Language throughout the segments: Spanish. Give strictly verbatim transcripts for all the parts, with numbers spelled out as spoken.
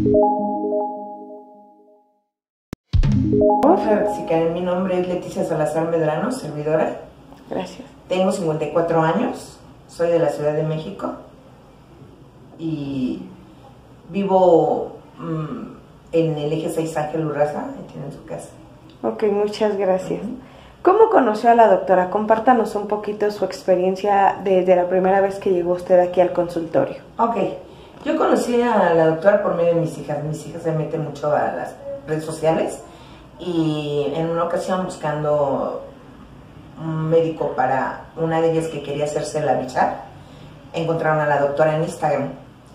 Sí, que mi nombre es Leticia Salazar Medrano, servidora. Gracias. Tengo cincuenta y cuatro años, soy de la Ciudad de México y vivo mmm, en el eje seis Ángel Urraza, ahí tienen su casa. Ok, muchas gracias. Uh-huh. ¿Cómo conoció a la doctora? Compártanos un poquito su experiencia desde la primera vez que llegó usted aquí al consultorio. Ok, yo conocí a la doctora por medio de mis hijas. Mis hijas se meten mucho a las redes sociales y en una ocasión buscando un médico para una de ellas que quería hacerse la bichar, encontraron a la doctora en Instagram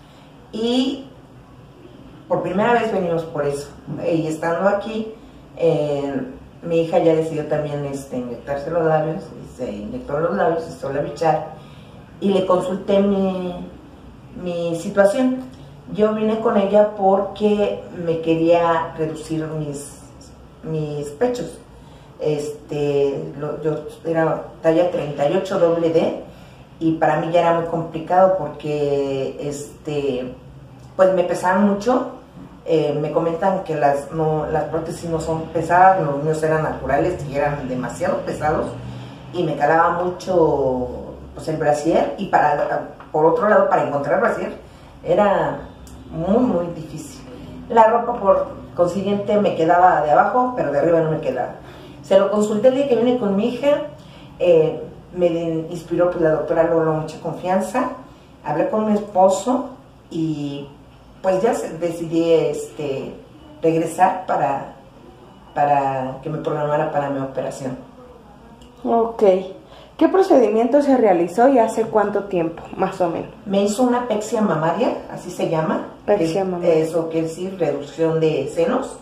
y por primera vez venimos por eso. Y estando aquí, eh, mi hija ya decidió también este, inyectarse los labios, y se inyectó los labios, se hizo la bichar y le consulté mi, mi situación. Yo vine con ella porque me quería reducir mis mis pechos. Este, lo, yo era talla treinta y ocho doble D y para mí ya era muy complicado porque este, pues me pesaban mucho. Eh, me comentan que las, no, las prótesis no son pesadas, los míos eran naturales y eran demasiado pesados y me calaba mucho pues, el brasier, y para, por otro lado, para encontrar brasier era muy muy difícil. La ropa por consiguiente me quedaba de abajo, pero de arriba no me quedaba. Se lo consulté el día que vine con mi hija, eh, me inspiró pues la doctora Lolo mucha confianza, hablé con mi esposo y pues ya decidí este, regresar para, para que me programara para mi operación. Ok. ¿Qué procedimiento se realizó y hace cuánto tiempo, más o menos? Me hizo una pexia mamaria, así se llama. Pexia mamaria. Eso quiere decir reducción de senos.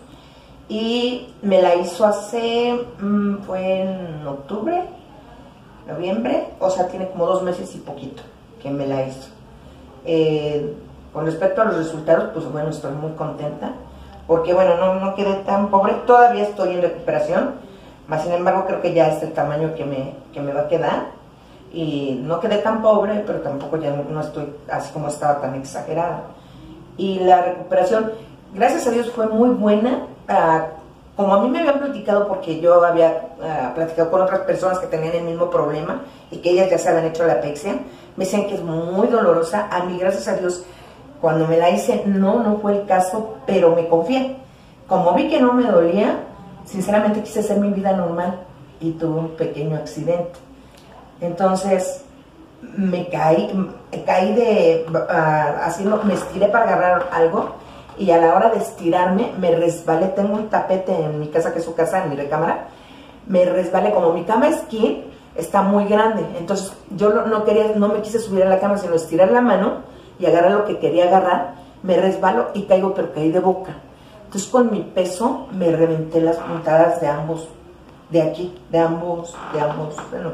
Y me la hizo hace, mmm, fue en octubre, noviembre, o sea, tiene como dos meses y poquito que me la hizo. Eh, con respecto a los resultados, pues bueno, estoy muy contenta, porque bueno, no, no quedé tan pobre, todavía estoy en recuperación. Más sin embargo, creo que ya es el tamaño que me, que me va a quedar. Y no quedé tan pobre, pero tampoco ya no estoy así como estaba, tan exagerada. Y la recuperación, gracias a Dios, fue muy buena. Uh, como a mí me habían platicado, porque yo había uh, platicado con otras personas que tenían el mismo problema y que ellas ya se habían hecho la pexia, me decían que es muy dolorosa. A mí, gracias a Dios, cuando me la hice, no, no fue el caso, pero me confié. Como vi que no me dolía, sinceramente quise hacer mi vida normal y tuve un pequeño accidente. Entonces me caí, me caí de, uh, haciendo, me estiré para agarrar algo y a la hora de estirarme me resbalé. Tengo un tapete en mi casa, que es su casa, en mi recámara, me resbalé. Como mi cama skin está muy grande, entonces yo no, no quería, no me quise subir a la cama, sino estirar la mano y agarrar lo que quería agarrar. Me resbalo y caigo, pero caí de boca. Entonces con mi peso me reventé las puntadas de ambos, de aquí, de ambos, de ambos, bueno.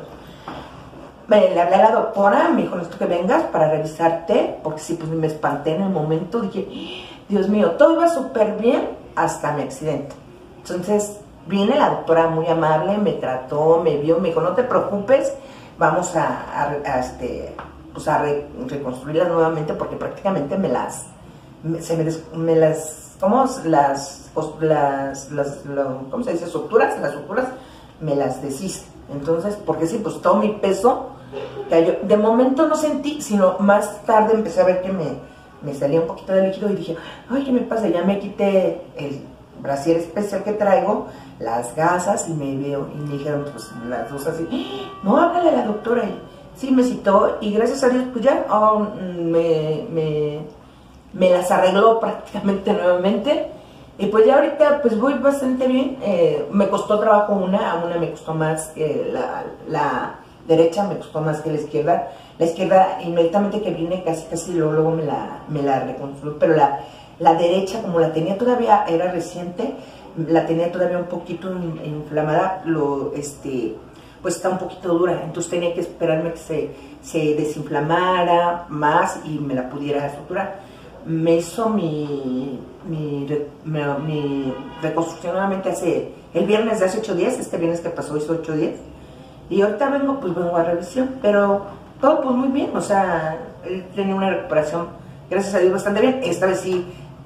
Me, le hablé a la doctora, me dijo, necesito que vengas para revisarte, porque sí, pues me espanté en el momento, dije, Dios mío, todo iba súper bien hasta mi accidente. Entonces viene la doctora muy amable, me trató, me vio, me dijo, no te preocupes, vamos a, a, a, este, pues a re, reconstruirlas nuevamente, porque prácticamente me las, me, se me, des, me las... ¿Cómo? Las, las, las, lo, ¿cómo se dice? Suturas, las suturas me las deshice. Entonces, porque sí, pues todo mi peso cayó. De momento no sentí, sino más tarde empecé a ver que me, me salía un poquito de líquido y dije, ay, ¿qué me pasa? Ya me quité el brasier especial que traigo, las gasas, y me veo, y me dijeron, pues las dos así, no, háblale a la doctora. Y sí, me citó, y gracias a Dios, pues ya, oh, me... me me las arregló prácticamente nuevamente, y pues ya ahorita pues voy bastante bien. Eh, me costó trabajo una, a una me costó más que la, la derecha, me costó más que la izquierda. La izquierda inmediatamente que vine casi casi luego, luego me la, me la reconstruí, pero la, la derecha, como la tenía todavía, era reciente, la tenía todavía un poquito inflamada, lo, este, pues está un poquito dura, entonces tenía que esperarme que se, se desinflamara más y me la pudiera suturar. Me hizo mi, mi, mi, mi reconstrucción nuevamente hace, el viernes de hace ocho días, este viernes que pasó hizo ocho días, y ahorita vengo, pues vengo a revisión, pero todo pues muy bien, o sea, él tenía una recuperación, gracias a Dios, bastante bien. Esta vez sí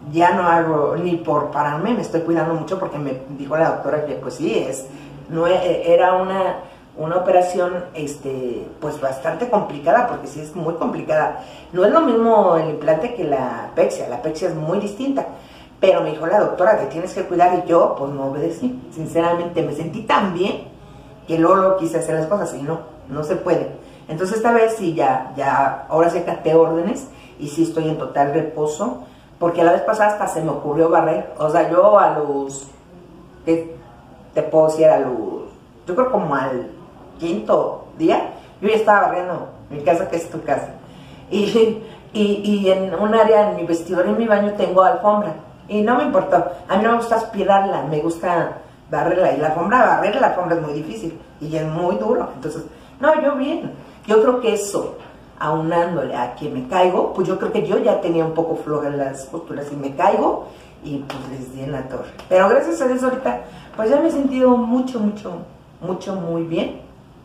ya no hago ni por pararme, me estoy cuidando mucho porque me dijo la doctora que pues sí, es, no e- era una, una operación este, pues bastante complicada, porque sí es muy complicada. No es lo mismo el implante que la apexia, la apexia es muy distinta, pero me dijo la doctora que tienes que cuidar y yo pues no obedecí, sinceramente me sentí tan bien que luego, luego quise hacer las cosas y no, no se puede. Entonces esta vez sí ya, ya, ahora sí acaté órdenes y sí estoy en total reposo, porque la vez pasada hasta se me ocurrió barrer, o sea, yo a los, ¿qué te puedo decir? A los, yo creo como al quinto día, yo ya estaba barriendo mi casa, que es tu casa, y, y, y en un área, en mi vestidor y en mi baño tengo alfombra, y no me importó, a mí no me gusta aspirarla, me gusta barrerla, y la alfombra, barrer la alfombra es muy difícil, y es muy duro, entonces, no, yo bien, yo creo que eso, aunándole a que me caigo, pues yo creo que yo ya tenía un poco flojas las costuras y me caigo y pues les di en la torre. Pero gracias a Dios ahorita, pues ya me he sentido mucho, mucho, mucho, muy bien.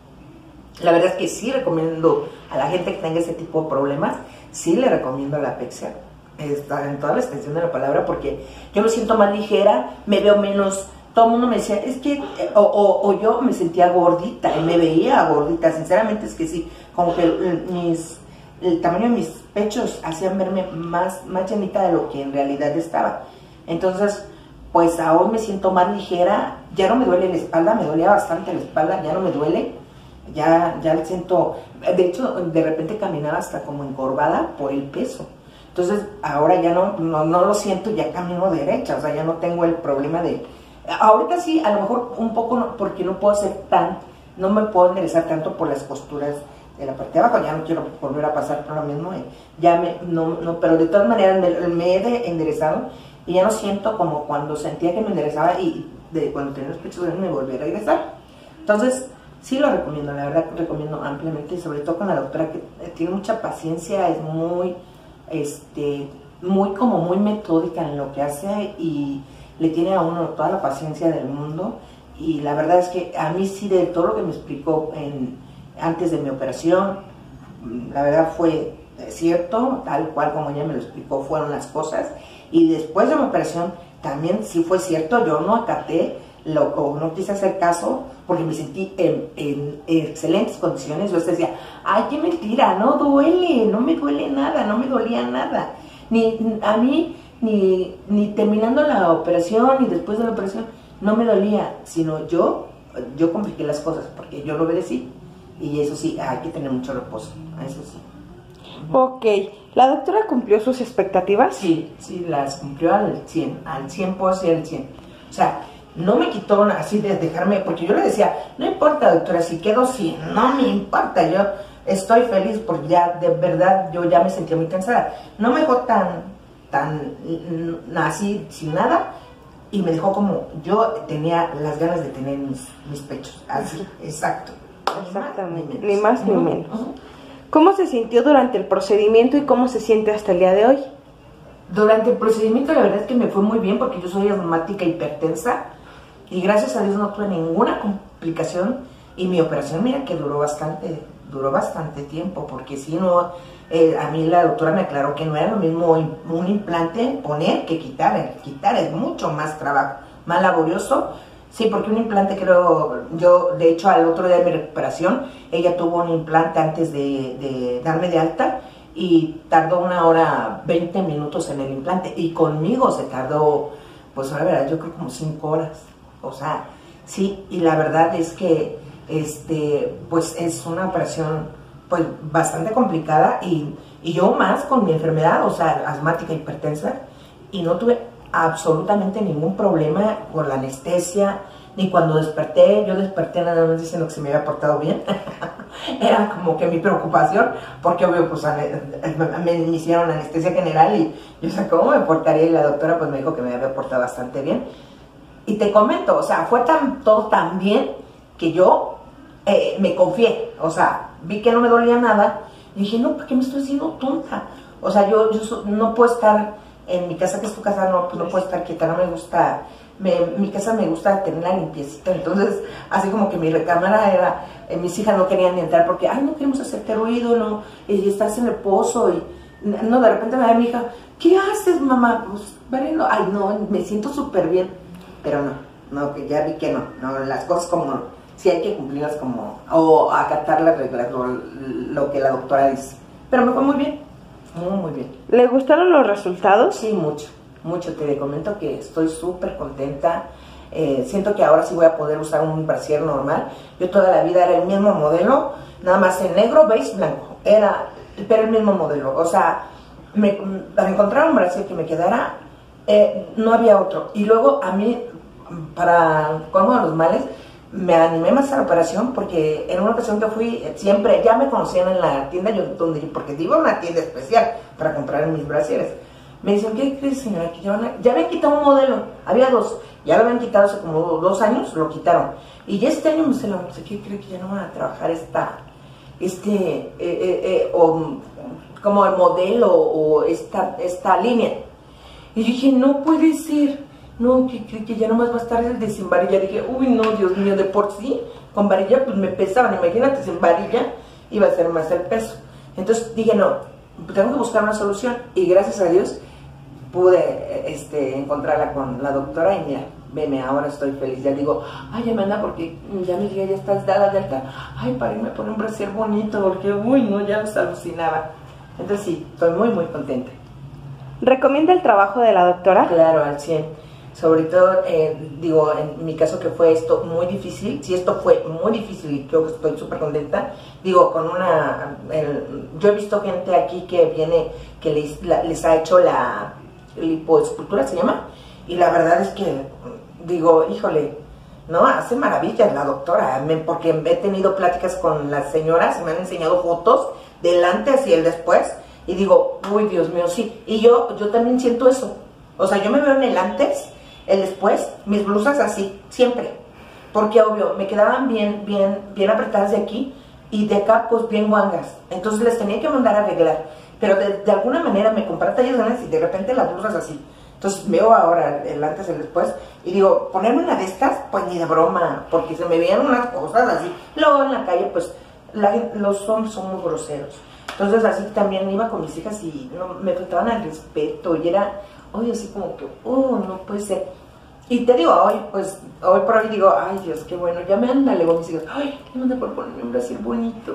La verdad es que sí recomiendo a la gente que tenga ese tipo de problemas, sí le recomiendo la apexia, está en toda la extensión de la palabra, porque yo me siento más ligera, me veo menos. Todo el mundo me decía, es que, o, o, o yo me sentía gordita, y me veía gordita, sinceramente es que sí, como que el, mis, el tamaño de mis pechos hacían verme más, más llenita de lo que en realidad estaba. Entonces, pues ahora me siento más ligera, ya no me duele la espalda, me dolía bastante la espalda, ya no me duele, ya, ya siento, de hecho, de repente caminaba hasta como encorvada por el peso. Entonces, ahora ya no, no, no lo siento, ya camino derecha, o sea, ya no tengo el problema de... Ahorita sí, a lo mejor un poco, no, porque no puedo ser tan, no me puedo enderezar tanto por las costuras de la parte de abajo, ya no quiero volver a pasar por lo mismo, eh, ya me, no, no, pero de todas maneras me, me he de enderezado y ya no siento como cuando sentía que me enderezaba y de cuando tenía los pechos grandes me volví a regresar. Entonces, sí lo recomiendo, la verdad que recomiendo ampliamente, y sobre todo con la doctora que tiene mucha paciencia, es muy, este, muy como muy metódica en lo que hace y le tiene a uno toda la paciencia del mundo, y la verdad es que a mí sí, de todo lo que me explicó en, antes de mi operación, la verdad fue cierto, tal cual como ella me lo explicó fueron las cosas, y después de mi operación también sí fue cierto, yo no acaté, lo, o no quise hacer caso, porque me sentí en, en, en excelentes condiciones. Yo decía, ay, qué mentira, no duele, no me duele nada, no me dolía nada, ni a mí, Ni, ni terminando la operación, ni después de la operación, no me dolía, sino yo, yo compliqué las cosas, porque yo lo obedecí, y eso sí, hay que tener mucho reposo, eso sí. Ok, ¿la doctora cumplió sus expectativas? Sí, sí, las cumplió al cien, al cien por ciento, al cien. O sea, no me quitó así de dejarme, porque yo le decía, no importa doctora, si quedo cien, no me importa, yo estoy feliz, porque ya, de verdad, yo ya me sentía muy cansada. No me dejó tan... tan así sin nada, y me dejó como yo tenía las ganas de tener mis, mis pechos, así, exacto. Exactamente, ni más ni menos. Uh-huh. ¿Cómo se sintió durante el procedimiento y cómo se siente hasta el día de hoy? Durante el procedimiento la verdad es que me fue muy bien, porque yo soy asmática hipertensa y gracias a Dios no tuve ninguna complicación, y mi operación, mira que duró bastante, duró bastante tiempo, porque si no, eh, a mí la doctora me aclaró que no era lo mismo un implante poner que quitar, quitar es mucho más trabajo, más laborioso. Sí, porque un implante, creo, yo de hecho al otro día de mi recuperación, ella tuvo un implante antes de, de darme de alta, y tardó una hora, veinte minutos en el implante, y conmigo se tardó, pues la verdad, yo creo como cinco horas, o sea, sí, y la verdad es que, este, pues es una operación, pues bastante complicada, y, y yo más con mi enfermedad, o sea, asmática hipertensa, y no tuve absolutamente ningún problema con la anestesia, ni cuando desperté. Yo desperté nada más diciendo que se me había portado bien. Era como que mi preocupación, porque obvio, pues me, me hicieron anestesia general y yo sé cómo me portaría, y la doctora pues me dijo que me había portado bastante bien. Y te comento, o sea, fue tan, todo tan bien que yo eh, me confié, o sea, vi que no me dolía nada y dije, no, ¿por qué me estoy haciendo tonta? O sea, yo, yo no puedo estar en mi casa, que es tu casa, no, pues no puedo estar quieta, no me gusta, me, mi casa me gusta tenerla limpiecita. Entonces, así como que mi recámara era, eh, mis hijas no querían ni entrar porque, ay, no queremos hacerte ruido, no, y estás en reposo, y, No, de repente me ve mi hija, ¿qué haces, mamá? Pues, vale, no, ay, no, me siento súper bien. Pero no, no, que ya vi que no, no, las cosas como, sí hay que cumplirlas como, o acatar las reglas, o lo que la doctora dice. Pero me fue muy bien, muy, muy bien. ¿Le gustaron los resultados? Sí, mucho, mucho, te comento que estoy súper contenta. Eh, siento que ahora sí voy a poder usar un brasier normal. Yo toda la vida era el mismo modelo, nada más en negro, beige, blanco. Era, pero el mismo modelo. O sea, me, para encontrar un brasier que me quedara, eh, no había otro. Y luego a mí, para colmo de los males, me animé más a la operación porque en una ocasión que fui, siempre, ya me conocían en la tienda, yo, donde, porque iba a una tienda especial para comprar mis brasieres. Me dicen, ¿qué crees, señora? Que ya, van a, ya habían quitado un modelo, había dos, ya lo habían quitado hace como dos años, lo quitaron. Y ya este año me dice, no sé qué, creo que ya no van a trabajar esta, este, eh, eh, eh, o, como el modelo o esta, esta línea. Y dije, no puede ser, no, que, que, que ya nomás va a estar el de sin varilla. Dije, uy, no, Dios mío, de por sí, con varilla pues me pesaban, imagínate, sin varilla iba a ser más el peso. Entonces dije, no, tengo que buscar una solución, y gracias a Dios pude este, encontrarla con la doctora, y mira, veme, ahora estoy feliz. Ya digo, ay, Amanda, porque ya mi hija ya está dada de alta, ay, para irme a poner un brasier bonito, porque, uy, no, ya los alucinaba. Entonces sí, estoy muy, muy contenta. ¿Recomienda el trabajo de la doctora? Claro, al cien. Sobre todo, eh, digo, en mi caso que fue esto muy difícil, si esto fue muy difícil y yo estoy súper contenta, digo, con una, el, yo he visto gente aquí que viene, que les, la, les ha hecho la lipoescultura, se llama, y la verdad es que, digo, híjole, no, hace maravillas la doctora, me, porque he tenido pláticas con las señoras, me han enseñado fotos del antes y el después, y digo, uy, Dios mío, sí, y yo, yo también siento eso, o sea, yo me veo en el antes, el después, mis blusas así, siempre, porque obvio, me quedaban bien, bien, bien apretadas de aquí, y de acá, pues, bien guangas, entonces les tenía que mandar a arreglar, pero de, de alguna manera me compré tallas grandes y de repente las blusas así. Entonces veo ahora el antes y el después y digo, ponerme una de estas, pues ni de broma, porque se me veían unas cosas así. Luego en la calle, pues la, los hombres son muy groseros. Entonces así también iba con mis hijas y no, me faltaban al respeto y era, oye, así como que, oh, no puede ser. Y te digo, hoy, pues, hoy por hoy digo, ay Dios, qué bueno, ya me anda, le digo a mis hijas, ay, me anda por ponerme un brasier bonito.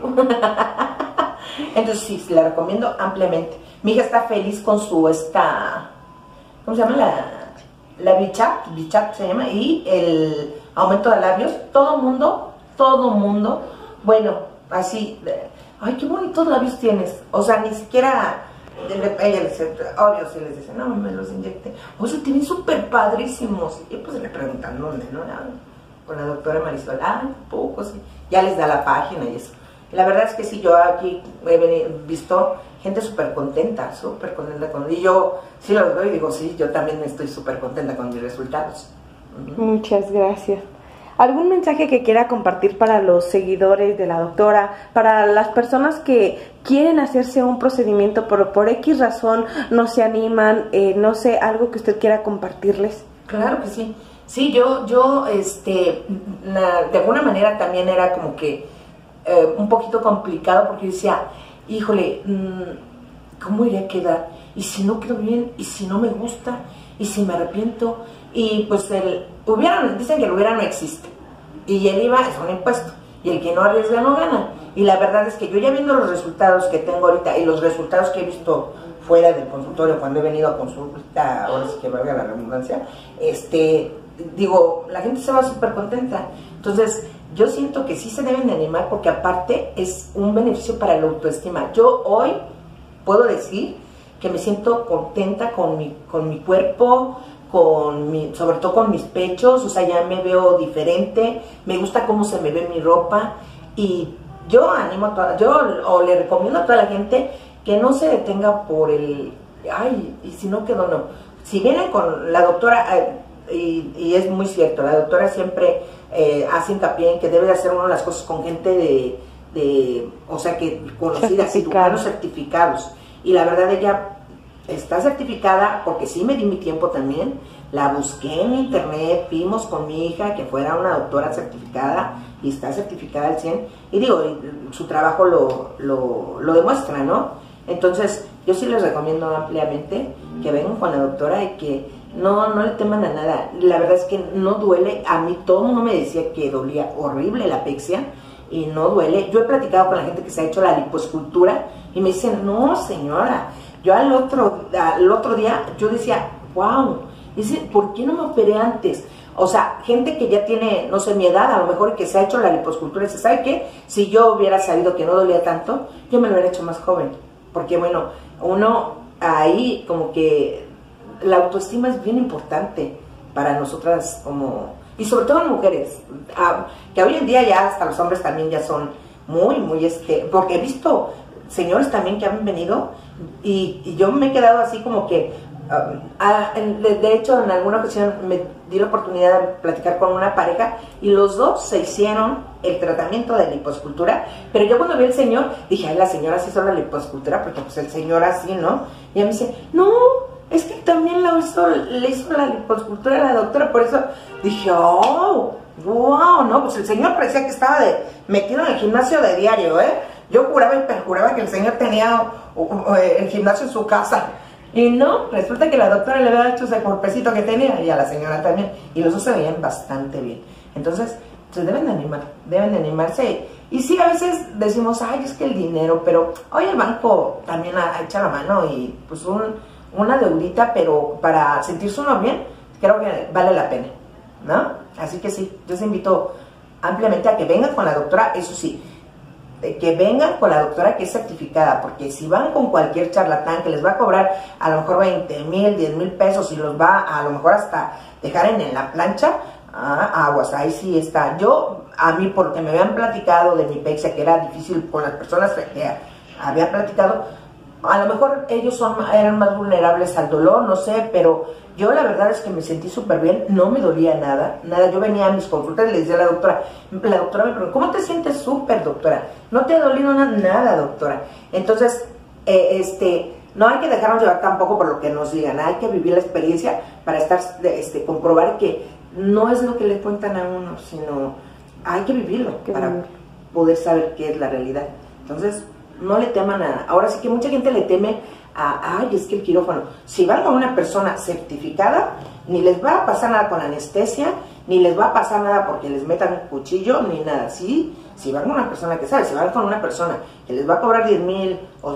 Entonces sí, la recomiendo ampliamente. Mi hija está feliz con su esta, ¿cómo se llama? La, la Bichat, Bichat se llama, y el aumento de labios. Todo mundo, todo mundo, bueno, así, ay, qué bonitos labios tienes. O sea, ni siquiera, ella les, obvio, si les dice, no, me los inyecté. O sea, tienen súper padrísimos. Y pues le preguntan, ¿dónde? ¿No? Con la doctora Marisol, ah, poco, sí. Ya les da la página y eso. La verdad es que sí, yo aquí he visto gente súper contenta, súper contenta con... Y yo sí lo veo y digo, sí, yo también estoy súper contenta con mis resultados. Uh-huh. Muchas gracias. ¿Algún mensaje que quiera compartir para los seguidores de la doctora, para las personas que quieren hacerse un procedimiento, pero por X razón no se animan, eh, no sé, algo que usted quiera compartirles? Claro que sí. Sí, yo, yo, este, la, de alguna manera también era como que eh, un poquito complicado porque decía, híjole, ¿cómo iré a quedar? ¿Y si no quedo bien? ¿Y si no me gusta? ¿Y si me arrepiento? Y pues el hubiera, dicen que el hubiera no existe. Y el I V A es un impuesto. Y el que no arriesga no gana. Y la verdad es que yo ya viendo los resultados que tengo ahorita y los resultados que he visto fuera del consultorio cuando he venido a consulta, ahora sí que valga la redundancia, este, digo, la gente se va súper contenta. Entonces, yo siento que sí se deben de animar porque aparte es un beneficio para la autoestima. Yo hoy puedo decir que me siento contenta con mi, con mi cuerpo, con mi, sobre todo con mis pechos, o sea, ya me veo diferente, me gusta cómo se me ve mi ropa y yo animo a toda, yo o le recomiendo a toda la gente que no se detenga por el, ay, y si no quedó, no. Si vienen con la doctora, y, y es muy cierto, la doctora siempre eh, hace hincapié en que debe de hacer una de las cosas con gente de, de o sea, que conocida, cirujanos certificados. Y la verdad ella está certificada porque sí me di mi tiempo también, la busqué en internet, vimos con mi hija que fuera una doctora certificada y está certificada al cien, y digo, su trabajo lo, lo, lo demuestra, ¿no? Entonces, yo sí les recomiendo ampliamente que vengan con la doctora y que no, no le teman a nada. La verdad es que no duele. A mí todo el mundo me decía que dolía horrible la pexia y no duele. Yo he platicado con la gente que se ha hecho la liposcultura y me dicen, no señora, yo al otro, al otro día yo decía, wow, dice, ¿por qué no me operé antes? O sea, gente que ya tiene, no sé, mi edad, a lo mejor que se ha hecho la liposcultura, y dice, ¿sabe qué? Si yo hubiera sabido que no dolía tanto, yo me lo hubiera hecho más joven. Porque bueno, uno ahí como que la autoestima es bien importante para nosotras como, y sobre todo en mujeres, ah, que hoy en día ya hasta los hombres también ya son muy, muy, este, porque he visto señores también que han venido y, y yo me he quedado así como que, Uh, ah, de, de hecho en alguna ocasión me di la oportunidad de platicar con una pareja y los dos se hicieron el tratamiento de liposcultura, pero yo cuando vi al señor dije, ay, la señora se hizo la liposcultura porque pues el señor así, ¿no? Y ella me dice, no, es que también la hizo, le hizo la liposcultura a la doctora, por eso dije, oh, wow, no, pues el señor parecía que estaba de, metido en el gimnasio de diario, ¿eh? Yo juraba y perjuraba que el señor tenía uh, uh, el gimnasio en su casa. Y no, resulta que la doctora le había hecho ese cuerpecito que tenía y a la señora también. Y los dos se veían bastante bien. Entonces, se deben de animar, deben de animarse. Y sí, a veces decimos, ay, es que el dinero, pero hoy el banco también echa la mano y pues un, una deudita, pero para sentirse uno bien, creo que vale la pena, ¿no? Así que sí, yo les invito ampliamente a que vengan con la doctora, eso sí, que vengan con la doctora que es certificada, porque si van con cualquier charlatán que les va a cobrar a lo mejor veinte mil, diez mil pesos y los va a lo mejor hasta dejar en, en la plancha, ah, aguas, ahí sí está. Yo, a mí, porque me habían platicado de mi pexia, que era difícil con las personas que había platicado, a lo mejor ellos son, eran más vulnerables al dolor, no sé, pero yo la verdad es que me sentí súper bien, no me dolía nada, nada. Yo venía a mis consultas y le decía a la doctora, la doctora me preguntó, ¿cómo te sientes? Súper, doctora, no te ha dolido nada, nada, doctora. Entonces, eh, este, no hay que dejarnos llevar tampoco por lo que nos digan, hay que vivir la experiencia para estar, este, comprobar que no es lo que le cuentan a uno, sino hay que vivirlo para poder saber qué es la realidad. Entonces, no le teman a, ahora sí que mucha gente le teme a, ay, es que el quirófano, si van con una persona certificada, ni les va a pasar nada con anestesia, ni les va a pasar nada porque les metan un cuchillo, ni nada, sí, si van con una persona que sabe, si van con una persona que les va a cobrar diez mil o,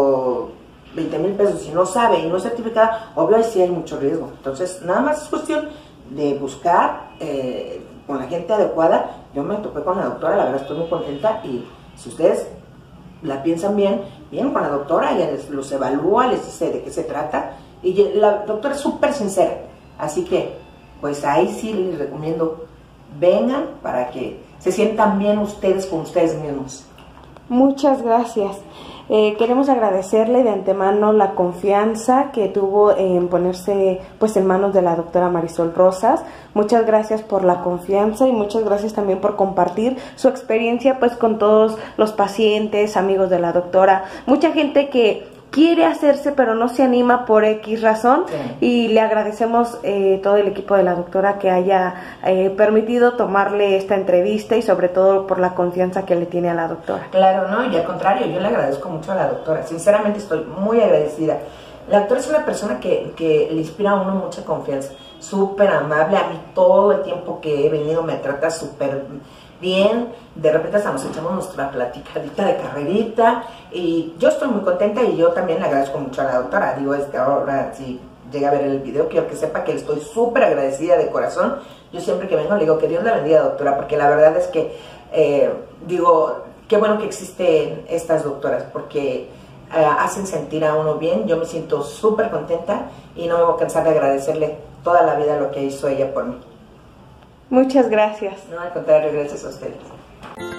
o veinte mil pesos y no sabe y no es certificada, obvio ahí sí hay mucho riesgo. Entonces, nada más es cuestión de buscar eh, con la gente adecuada. Yo me topé con la doctora, la verdad estoy muy contenta y si ustedes la piensan bien, vienen con la doctora, ella les, los evalúa, les dice de qué se trata y la doctora es súper sincera, así que pues ahí sí les recomiendo vengan para que se sientan bien ustedes con ustedes mismos. Muchas gracias. Eh, queremos agradecerle de antemano la confianza que tuvo en ponerse pues en manos de la doctora Marisol Rosas. Muchas gracias por la confianza y muchas gracias también por compartir su experiencia pues con todos los pacientes, amigos de la doctora. Mucha gente que quiere hacerse pero no se anima por X razón, sí. Y le agradecemos eh, todo el equipo de la doctora que haya eh, permitido tomarle esta entrevista y sobre todo por la confianza que le tiene a la doctora. Claro, no, y al contrario, yo le agradezco mucho a la doctora, sinceramente estoy muy agradecida. La doctora es una persona que, que le inspira a uno mucha confianza, súper amable, a mí todo el tiempo que he venido me trata súper bien, de repente hasta nos echamos nuestra platicadita de carrerita y yo estoy muy contenta y yo también le agradezco mucho a la doctora. Digo, este, ahora si llega a ver el video, quiero que sepa que le estoy súper agradecida de corazón. Yo siempre que vengo le digo que Dios la bendiga, doctora, porque la verdad es que eh, digo, qué bueno que existen estas doctoras porque eh, hacen sentir a uno bien. Yo me siento súper contenta y no me voy a cansar de agradecerle toda la vida lo que hizo ella por mí. Muchas gracias. No, al contrario, gracias a ustedes.